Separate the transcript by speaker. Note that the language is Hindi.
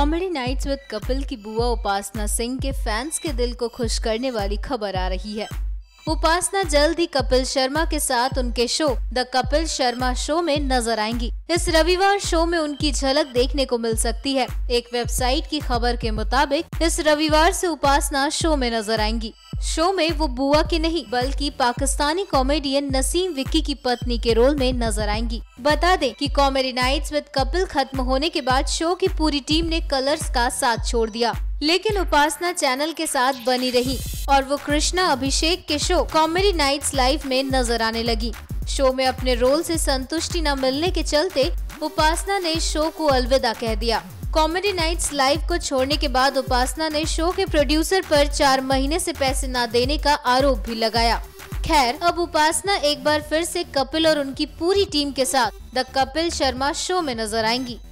Speaker 1: कॉमेडी नाइट्स विद कपिल की बुआ उपासना सिंह के फैंस के दिल को खुश करने वाली खबर आ रही है। उपासना जल्द ही कपिल शर्मा के साथ उनके show the Kapil Sharma show में नजर आएंगी। इस रविवार शो में उनकी झलक देखने को मिल सकती है। एक वेबसाइट की खबर के मुताबिक इस रविवार से उपासना शो में नजर आएंगी। शो में वो बुआ की नहीं बल्कि पाकिस्तानी कॉमेडियन नसीम विक्की की पत्नी के रोल में नजर आएंगी। बता दें कि कॉमेडी नाइट्स विद कपिल खत्म होने के बाद शो की पूरी टीम ने कलर्स का साथ छोड़ दिया, लेकिन उपासना चैनल के साथ बनी रही और वो कृष्णा अभिषेक के शो कॉमेडी नाइट्स लाइव में नजर आने लगी। शो में अपने रोल से संतुष्टि न मिलने के चलते उपासना ने शो को अलविदा कह दिया। कॉमेडी नाइट्स लाइव को छोड़ने के बाद उपासना ने शो के प्रोड्यूसर पर 4 महीने से पैसे न देने का आरोप भी लगाया। खैर, अब उपासना एक बार फिर से कपिल और उनकी पूरी टीम के साथ द कपिल शर्मा शो में नजर आएंगी।